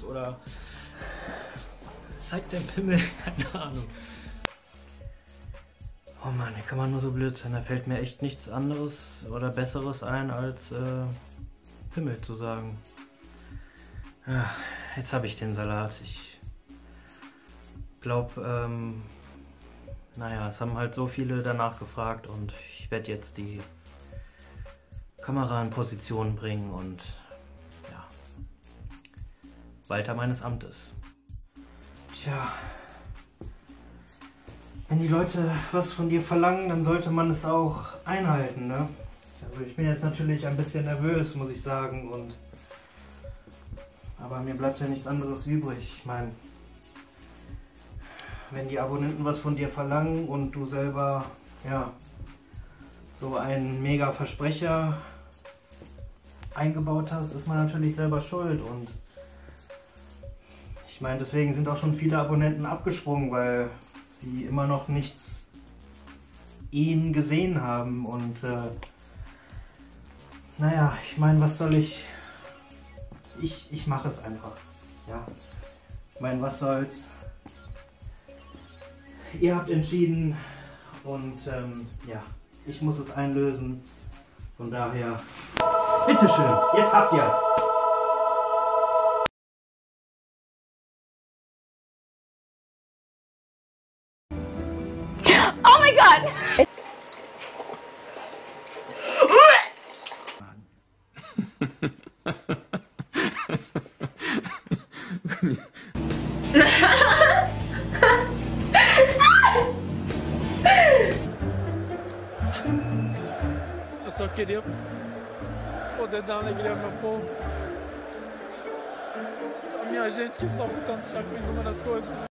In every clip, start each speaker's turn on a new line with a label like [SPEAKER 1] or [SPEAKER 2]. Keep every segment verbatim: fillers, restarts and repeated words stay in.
[SPEAKER 1] oder zeigt der Pimmel, keine Ahnung. Oh Mann, hier kann man nur so blöd sein. Da fällt mir echt nichts anderes oder Besseres ein, als äh, Pimmel zu sagen. Ja, jetzt habe ich den Salat. Ich glaube, ähm, naja, es haben halt so viele danach gefragt und ich werde jetzt die Kamera in Position bringen und ja, Walter meines Amtes. Tja, wenn die Leute was von dir verlangen, dann sollte man es auch einhalten, ne? Also ich bin jetzt natürlich ein bisschen nervös, muss ich sagen, und aber mir bleibt ja nichts anderes übrig. Ich meine, wenn die Abonnenten was von dir verlangen und du selber, ja, so einen mega Versprecher eingebaut hast, ist man natürlich selber schuld. Und ich meine, deswegen sind auch schon viele Abonnenten abgesprungen, weil die immer noch nichts ihn gesehen haben. Und äh, naja, ich meine, was soll ich... Ich, ich mache es einfach. Ja. Ich meine, was soll's. Ihr habt entschieden und ähm, ja, ich muss es einlösen. Von daher, bitteschön, jetzt habt ihr es.
[SPEAKER 2] Oh my God!
[SPEAKER 3] Eu só queria poder dar alegria ao meu povo. A minha gente que sofre tanto já com inúmeras coisas.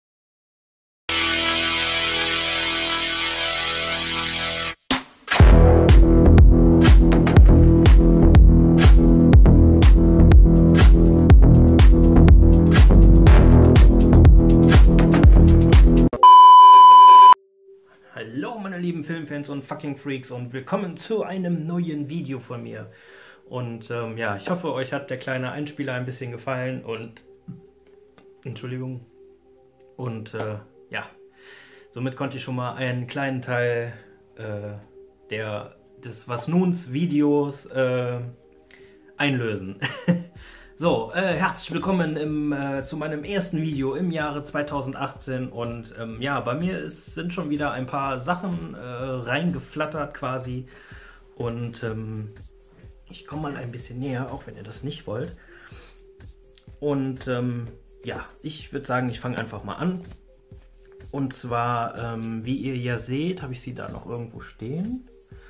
[SPEAKER 1] Hallo meine lieben Filmfans und fucking Freaks und willkommen zu einem neuen Video von mir. Und ähm, ja, ich hoffe, euch hat der kleine Einspieler ein bisschen gefallen und Entschuldigung. Und äh, ja, somit konnte ich schon mal einen kleinen Teil äh, der, des Was Nuns Videos äh, einlösen. So, äh, herzlich willkommen im, äh, zu meinem ersten Video im Jahre zweitausendachtzehn und ähm, ja, bei mir ist, sind schon wieder ein paar Sachen äh, reingeflattert quasi und ähm, ich komme mal ein bisschen näher, auch wenn ihr das nicht wollt. Und ähm, ja, ich würde sagen, ich fange einfach mal an. Und zwar, ähm, wie ihr ja seht, habe ich sie da noch irgendwo stehen.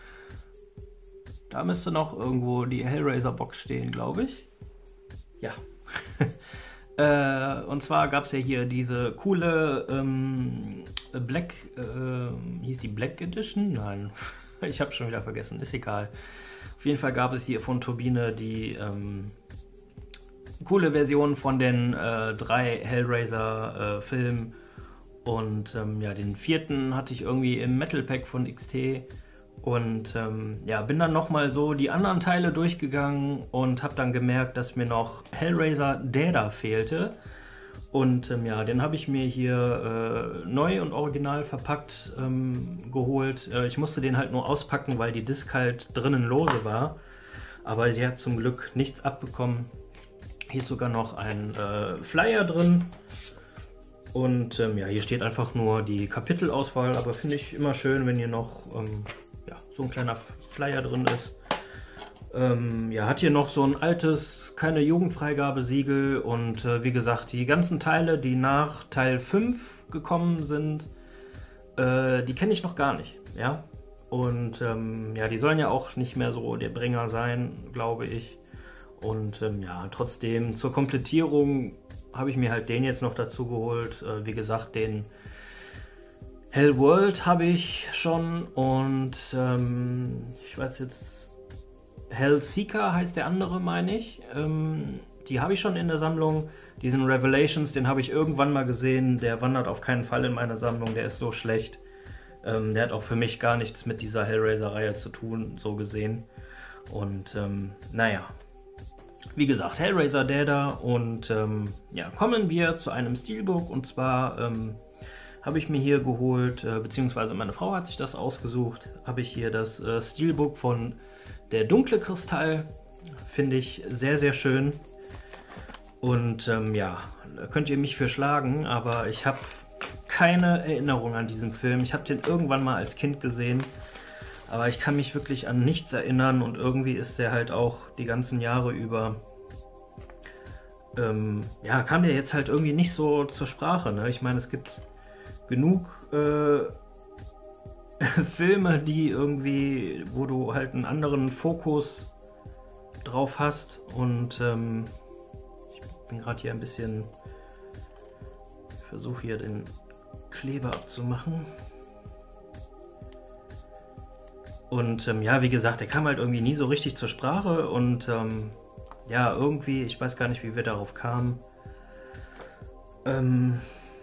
[SPEAKER 1] Da müsste noch irgendwo die Hellraiser-Box stehen, glaube ich. Ja. äh, und zwar gab es ja hier diese coole ähm, Black, äh, hieß die Black Edition? Nein, ich habe schon wieder vergessen, ist egal. Auf jeden Fall gab es hier von Turbine die ähm, coole Version von den äh, drei Hellraiser äh, Filmen und ähm, ja, den vierten hatte ich irgendwie im Metal Pack von X T. Und ähm, ja, bin dann nochmal so die anderen Teile durchgegangen und habe dann gemerkt, dass mir noch Hellraiser der da fehlte. Und ähm, ja, den habe ich mir hier äh, neu und original verpackt ähm, geholt. Äh, ich musste den halt nur auspacken, weil die Disc halt drinnen lose war. Aber sie hat zum Glück nichts abbekommen. Hier ist sogar noch ein äh, Flyer drin. Und ähm, ja, hier steht einfach nur die Kapitelauswahl. Aber finde ich immer schön, wenn hier noch... Ähm, ja, so ein kleiner Flyer drin ist. Ähm, ja, hat hier noch so ein altes, keine Jugendfreigabe-Siegel und äh, wie gesagt, die ganzen Teile, die nach Teil fünf gekommen sind, äh, die kenne ich noch gar nicht, ja. Und ähm, ja, die sollen ja auch nicht mehr so der Bringer sein, glaube ich. Und ähm, ja, trotzdem zur Komplettierung habe ich mir halt den jetzt noch dazu geholt. Äh, wie gesagt, den Hellworld habe ich schon und ähm, ich weiß jetzt, Hellseeker heißt der andere, meine ich. Ähm, die habe ich schon in der Sammlung. Diesen Revelations, den habe ich irgendwann mal gesehen. Der wandert auf keinen Fall in meine Sammlung, der ist so schlecht. Ähm, der hat auch für mich gar nichts mit dieser Hellraiser-Reihe zu tun, so gesehen. Und ähm, naja, wie gesagt, Hellraiser Däda und ähm, ja, kommen wir zu einem Steelbook und zwar ähm, habe ich mir hier geholt, äh, beziehungsweise meine Frau hat sich das ausgesucht, habe ich hier das äh, Steelbook von Der dunkle Kristall, finde ich sehr, sehr schön und ähm, ja, da könnt ihr mich für schlagen, aber ich habe keine Erinnerung an diesen Film. Ich habe den irgendwann mal als Kind gesehen, aber ich kann mich wirklich an nichts erinnern und irgendwie ist der halt auch die ganzen Jahre über, ähm, ja, kam der jetzt halt irgendwie nicht so zur Sprache, ne? Ich meine, es gibt genug äh, Filme, die irgendwie, wo du halt einen anderen Fokus drauf hast und ähm, ich bin gerade hier ein bisschen, ich versuche hier den Kleber abzumachen. Und ähm, ja, wie gesagt, der kam halt irgendwie nie so richtig zur Sprache und ähm, ja, irgendwie, ich weiß gar nicht, wie wir darauf kamen. Ähm,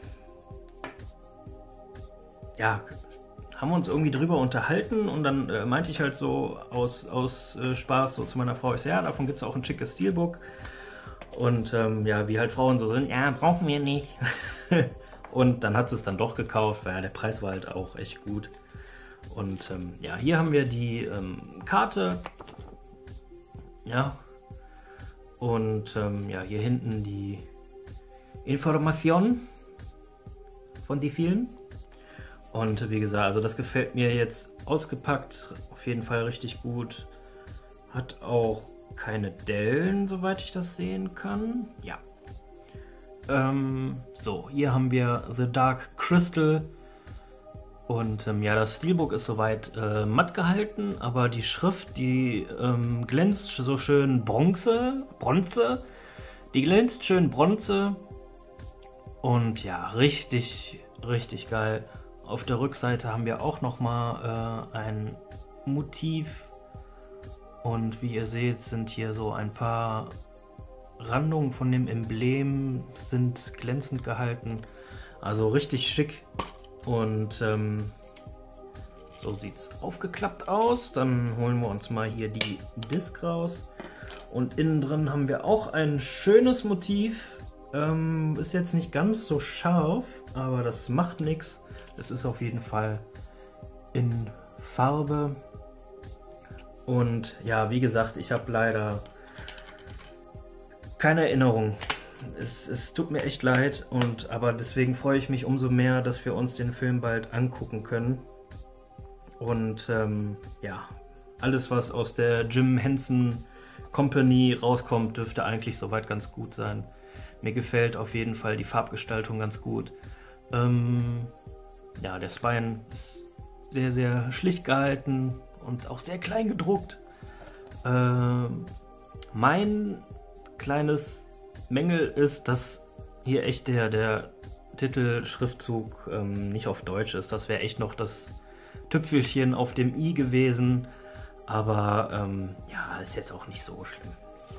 [SPEAKER 1] ja, haben wir uns irgendwie drüber unterhalten und dann äh, meinte ich halt so aus, aus äh, Spaß so zu meiner Frau, ich so, ja, davon gibt es auch ein schickes Steelbook. Und ähm, ja, wie halt Frauen so sind, ja, brauchen wir nicht. Und dann hat sie es dann doch gekauft, weil ja, der Preis war halt auch echt gut. Und ähm, ja, hier haben wir die ähm, Karte. Ja. Und ähm, ja, hier hinten die Informationen von die vielen. Und wie gesagt, also das gefällt mir jetzt ausgepackt auf jeden Fall richtig gut. Hat auch keine Dellen, soweit ich das sehen kann. Ja. Ähm, so, hier haben wir The Dark Crystal. Und ähm, ja, das Steelbook ist soweit äh, matt gehalten, aber die Schrift, die ähm, glänzt so schön Bronze. Bronze. Die glänzt schön Bronze. Und ja, richtig, richtig geil. Auf der Rückseite haben wir auch nochmal äh, ein Motiv. Und wie ihr seht, sind hier so ein paar Randungen von dem Emblem sind glänzend gehalten. Also richtig schick. Und ähm, so sieht es aufgeklappt aus. Dann holen wir uns mal hier die Disc raus. Und innen drin haben wir auch ein schönes Motiv. Ähm, ist jetzt nicht ganz so scharf, aber das macht nichts. Es ist auf jeden Fall in Farbe. Und ja, wie gesagt, ich habe leider keine Erinnerung. Es, es tut mir echt leid, und, aber deswegen freue ich mich umso mehr, dass wir uns den Film bald angucken können. Und ähm, ja, alles was aus der Jim Henson Company rauskommt, dürfte eigentlich soweit ganz gut sein. Mir gefällt auf jeden Fall die Farbgestaltung ganz gut. Ähm, ja, der Spine ist sehr, sehr schlicht gehalten und auch sehr klein gedruckt. Ähm, mein kleines Mängel ist, dass hier echt der, der Titelschriftzug ähm, nicht auf Deutsch ist. Das wäre echt noch das Tüpfelchen auf dem i gewesen. Aber ähm, ja, ist jetzt auch nicht so schlimm.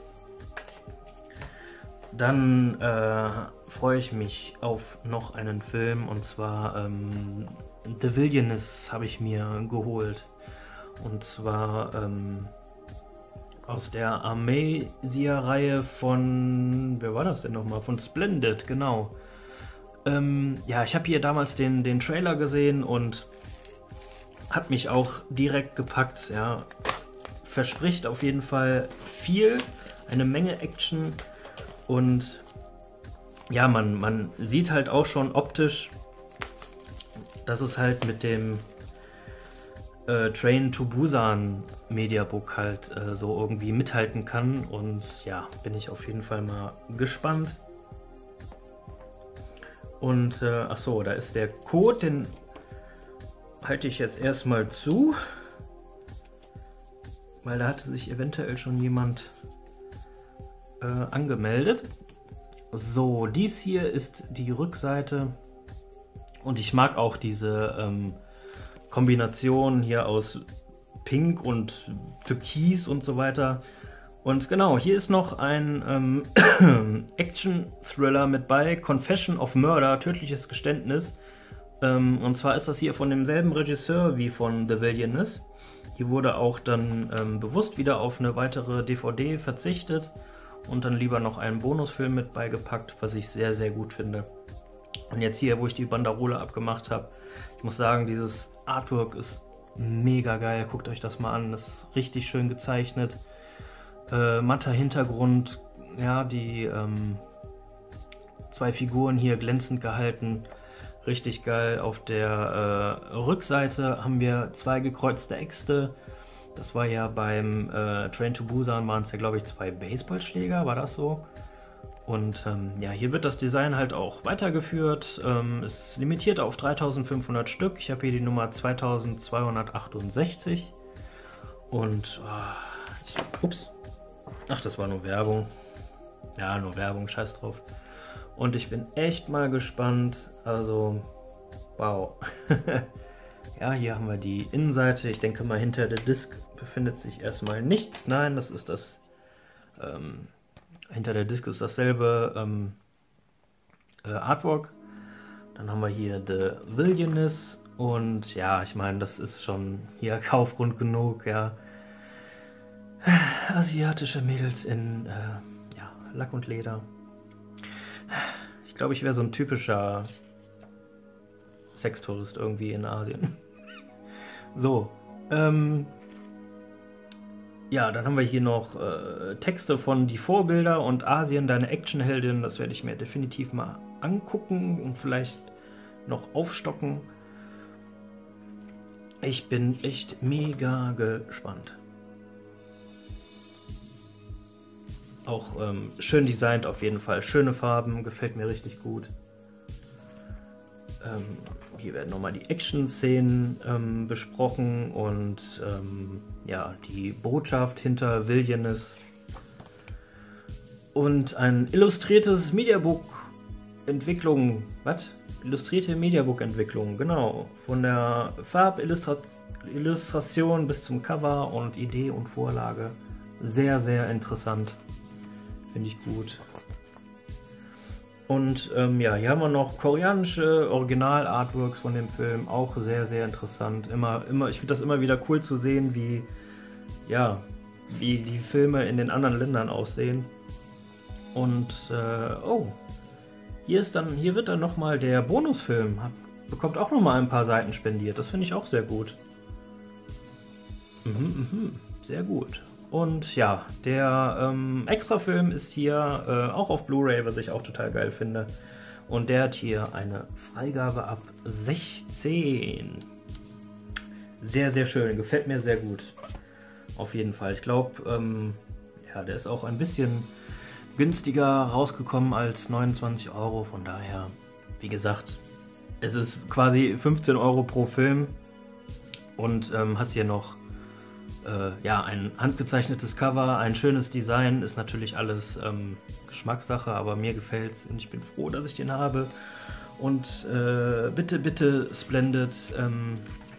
[SPEAKER 1] Dann äh, freue ich mich auf noch einen Film, und zwar ähm, The Villainous habe ich mir geholt. Und zwar ähm, aus der Amnesia-Reihe von, wer war das denn nochmal? Von Splendid, genau. Ähm, ja, ich habe hier damals den, den Trailer gesehen und hat mich auch direkt gepackt. Ja. Verspricht auf jeden Fall viel, eine Menge Action. Und ja, man, man sieht halt auch schon optisch, dass es halt mit dem äh, Train to Busan Mediabook halt äh, so irgendwie mithalten kann. Und ja, bin ich auf jeden Fall mal gespannt. Und äh, ach so, da ist der Code, den halte ich jetzt erstmal zu, weil da hatte sich eventuell schon jemand äh, angemeldet. So, dies hier ist die Rückseite, und ich mag auch diese ähm, Kombination hier aus Pink und Türkis und so weiter. Und genau, hier ist noch ein ähm, Action-Thriller mit bei, Confession of Murder, tödliches Geständnis. Ähm, und zwar ist das hier von demselben Regisseur wie von The Villainous. Hier wurde auch dann ähm, bewusst wieder auf eine weitere D V D verzichtet. und dann lieber noch einen Bonusfilm mit beigepackt, was ich sehr, sehr gut finde. Und jetzt hier, wo ich die Banderole abgemacht habe, ich muss sagen, dieses Artwork ist mega geil. Guckt euch das mal an, das ist richtig schön gezeichnet. Äh, matter Hintergrund, ja, die ähm, zwei Figuren hier glänzend gehalten. Richtig geil. Auf der äh, Rückseite haben wir zwei gekreuzte Äxte. Das war ja beim äh, Train to Busan, waren es ja, glaube ich, zwei Baseballschläger, war das so? Und ähm, ja, hier wird das Design halt auch weitergeführt. Ähm, es ist limitiert auf dreitausendfünfhundert Stück. Ich habe hier die Nummer zweitausendzweihundertachtundsechzig. Und, oh, ich, ups, ach, das war nur Werbung. Ja, nur Werbung, scheiß drauf. Und ich bin echt mal gespannt. Also, wow. Ja, hier haben wir die Innenseite. Ich denke mal, hinter der Disc befindet sich erstmal nichts. Nein, das ist das... Ähm, hinter der Disc ist dasselbe ähm, äh, Artwork. Dann haben wir hier The Villainess. Und ja, ich meine, das ist schon hier Kaufgrund genug. Ja, asiatische Mädels in äh, ja, Lack und Leder. Ich glaube, ich wäre so ein typischer Sextourist irgendwie in Asien. So, ähm, ja, dann haben wir hier noch äh, Texte von Die Vorbilder und Asien, deine Actionheldin. Das werde ich mir definitiv mal angucken und vielleicht noch aufstocken. Ich bin echt mega gespannt. Auch ähm, schön designt auf jeden Fall. Schöne Farben, gefällt mir richtig gut. Ähm, hier werden nochmal die Action-Szenen ähm, besprochen und ähm, ja, die Botschaft hinter Villainess. Und ein illustriertes Mediabook-Entwicklung. Was? Illustrierte Mediabook-Entwicklung, genau. Von der Farbillustration bis zum Cover und Idee und Vorlage. Sehr, sehr interessant. Finde ich gut. Und ähm, ja, hier haben wir noch koreanische Original-Artworks von dem Film, auch sehr, sehr interessant. Immer, immer, ich finde das immer wieder cool zu sehen, wie, ja, wie die Filme in den anderen Ländern aussehen. Und, äh, oh, hier ist dann, hier wird dann nochmal der Bonusfilm, bekommt auch nochmal ein paar Seiten spendiert. Das finde ich auch sehr gut. Mhm, mhm, sehr gut. Und ja, der ähm, Extrafilm ist hier äh, auch auf Blu-ray, was ich auch total geil finde. Und der hat hier eine Freigabe ab sechzehn. Sehr, sehr schön. Gefällt mir sehr gut. Auf jeden Fall. Ich glaube, ähm, ja, der ist auch ein bisschen günstiger rausgekommen als neunundzwanzig Euro. Von daher, wie gesagt, es ist quasi fünfzehn Euro pro Film. Und ähm, hast hier noch Äh, ja, ein handgezeichnetes Cover, ein schönes Design, ist natürlich alles ähm, Geschmackssache, aber mir gefällt es und ich bin froh, dass ich den habe. Und äh, bitte, bitte, Splendid, ähm,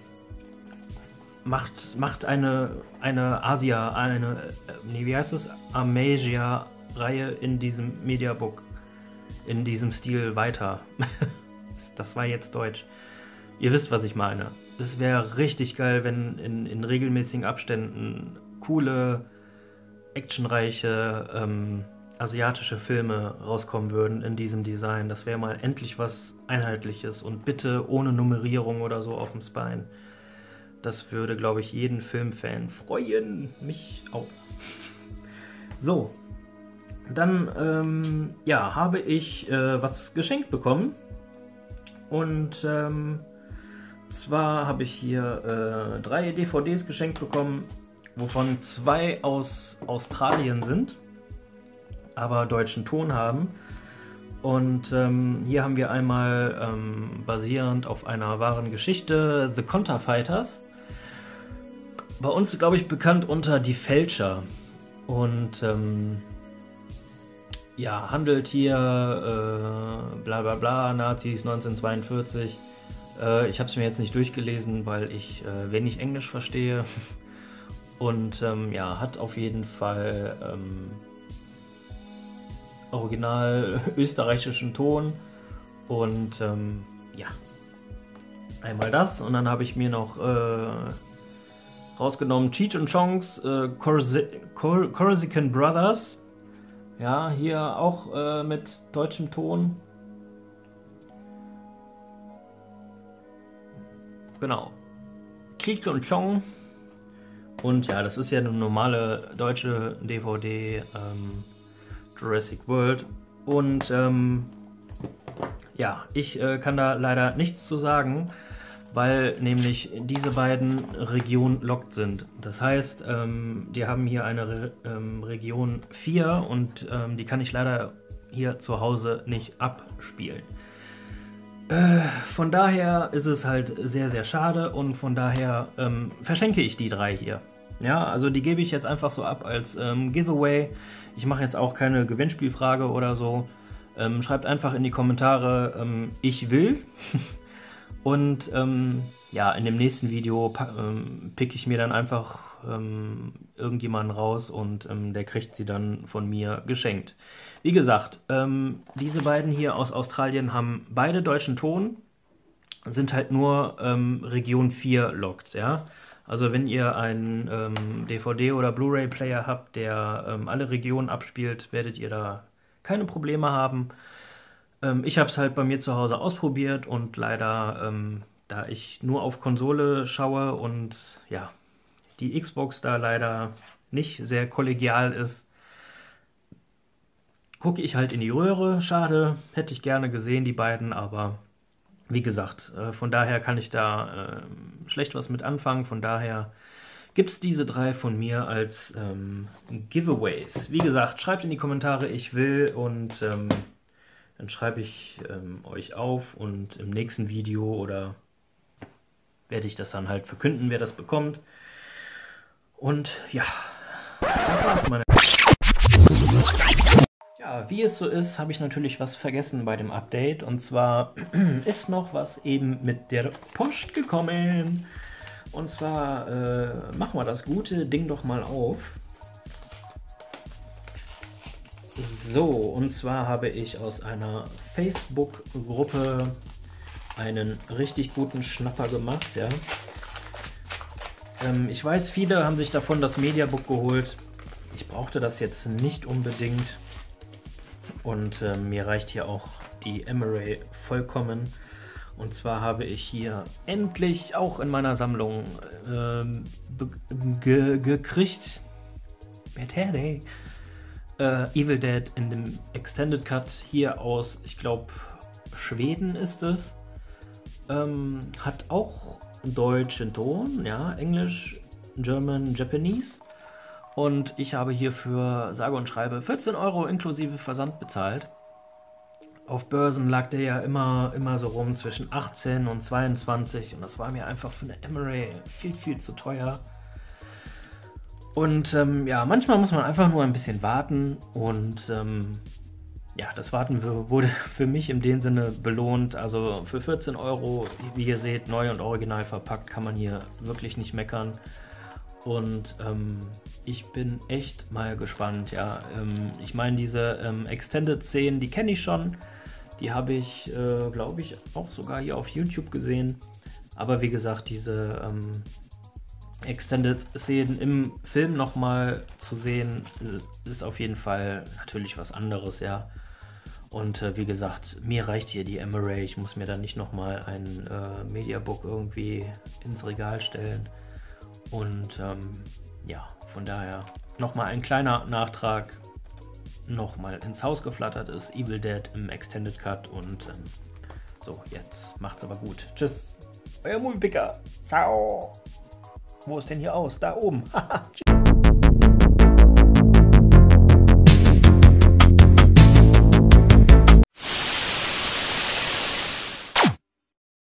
[SPEAKER 1] macht, macht eine, eine Asia, eine, äh, nee, wie heißt es, Amasia-Reihe in diesem Mediabook, in diesem Stil weiter. Das war jetzt Deutsch. Ihr wisst, was ich meine. Es wäre richtig geil, wenn in, in regelmäßigen Abständen coole, actionreiche, ähm, asiatische Filme rauskommen würden in diesem Design. Das wäre mal endlich was Einheitliches und bitte ohne Nummerierung oder so auf dem Spine. Das würde, glaube ich, jeden Filmfan freuen. Mich auch. So, dann ähm, ja, habe ich äh, was geschenkt bekommen. Und ähm, zwar habe ich hier äh, drei D V Ds geschenkt bekommen, wovon zwei aus Australien sind, aber deutschen Ton haben. Und ähm, hier haben wir einmal ähm, basierend auf einer wahren Geschichte The Konterfeiters. Bei uns, glaube ich, bekannt unter Die Fälscher. Und ähm, ja, handelt hier äh, bla bla bla, Nazis neunzehnhundertzweiundvierzig. Äh, ich habe es mir jetzt nicht durchgelesen, weil ich äh, wenig Englisch verstehe. Und ähm, ja, hat auf jeden Fall ähm, original österreichischen Ton. Und ähm, ja, einmal das. Und dann habe ich mir noch äh, rausgenommen Cheech und Chong's äh, Corsican Brothers. Ja, hier auch äh, mit deutschem Ton. Genau. Cheech und Chong. Und ja, das ist ja eine normale deutsche D V D, ähm, Jurassic World. Und ähm, ja, ich äh, kann da leider nichts zu sagen, weil nämlich diese beiden Regionen locked sind. Das heißt, ähm, die haben hier eine Re ähm, Region vier und ähm, die kann ich leider hier zu Hause nicht abspielen. Äh, von daher ist es halt sehr, sehr schade und von daher ähm, verschenke ich die drei hier. Ja, also die gebe ich jetzt einfach so ab als ähm, Giveaway. Ich mache jetzt auch keine Gewinnspielfrage oder so. Ähm, schreibt einfach in die Kommentare, ähm, ich will. Und ähm, ja, in dem nächsten Video ähm, pick ich mir dann einfach ähm, irgendjemanden raus und ähm, der kriegt sie dann von mir geschenkt. Wie gesagt, ähm, diese beiden hier aus Australien haben beide deutschen Ton, sind halt nur ähm, Region vier locked, ja. Also wenn ihr einen ähm, D V D- oder Blu-ray-Player habt, der ähm, alle Regionen abspielt, werdet ihr da keine Probleme haben. Ähm, ich habe es halt bei mir zu Hause ausprobiert und leider, ähm, da ich nur auf Konsole schaue und ja, die Xbox da leider nicht sehr kollegial ist, gucke ich halt in die Röhre. Schade, hätte ich gerne gesehen, die beiden, aber wie gesagt, äh, von daher kann ich da äh, schlecht was mit anfangen. Von daher gibt es diese drei von mir als ähm, Giveaways. Wie gesagt, schreibt in die Kommentare, ich will, und ähm, dann schreibe ich ähm, euch auf und im nächsten Video oder werde ich das dann halt verkünden, wer das bekommt. Und ja, das war's, meine. Ja, wie es so ist, habe ich natürlich was vergessen bei dem Update. Und zwar ist noch was eben mit der Post gekommen. Und zwar äh, machen wir das gute Ding doch mal auf. So, und zwar habe ich aus einer Facebook-Gruppe einen richtig guten Schnapper gemacht. Ja. Ähm, ich weiß, viele haben sich davon das Mediabook geholt. Ich brauchte das jetzt nicht unbedingt. Und äh, mir reicht hier auch die Emery vollkommen. Und zwar habe ich hier endlich auch in meiner Sammlung ähm, ge gekriegt äh, Evil Dead in dem Extended Cut hier aus, ich glaube, Schweden ist es. Ähm, hat auch deutschen Ton, ja, Englisch, German, Japanese. Und ich habe hier für sage und schreibe vierzehn Euro inklusive Versand bezahlt. Auf Börsen lag der ja immer, immer so rum zwischen achtzehn und zweiundzwanzig und das war mir einfach für eine Emery viel, viel zu teuer. Und ähm, ja, manchmal muss man einfach nur ein bisschen warten und ähm, ja, das Warten wurde für mich in dem Sinne belohnt. Also für vierzehn Euro, wie ihr seht, neu und original verpackt, kann man hier wirklich nicht meckern. Und ähm, ich bin echt mal gespannt, ja. Ähm, ich meine, diese ähm, Extended-Szenen, die kenne ich schon. Die habe ich, äh, glaube ich, auch sogar hier auf YouTube gesehen. Aber wie gesagt, diese ähm, Extended-Szenen im Film nochmal zu sehen, ist auf jeden Fall natürlich was anderes, ja. Und äh, wie gesagt, mir reicht hier die Emery. Ich muss mir dann nicht nochmal ein äh, Mediabook irgendwie ins Regal stellen. Und ähm, ja, von daher nochmal ein kleiner Nachtrag, nochmal ins Haus geflattert ist, Evil Dead im Extended Cut und ähm, so, jetzt macht's aber gut. Tschüss, euer Moviepicker. Ciao. Wo ist denn hier aus? Da oben. Haha, tschüss.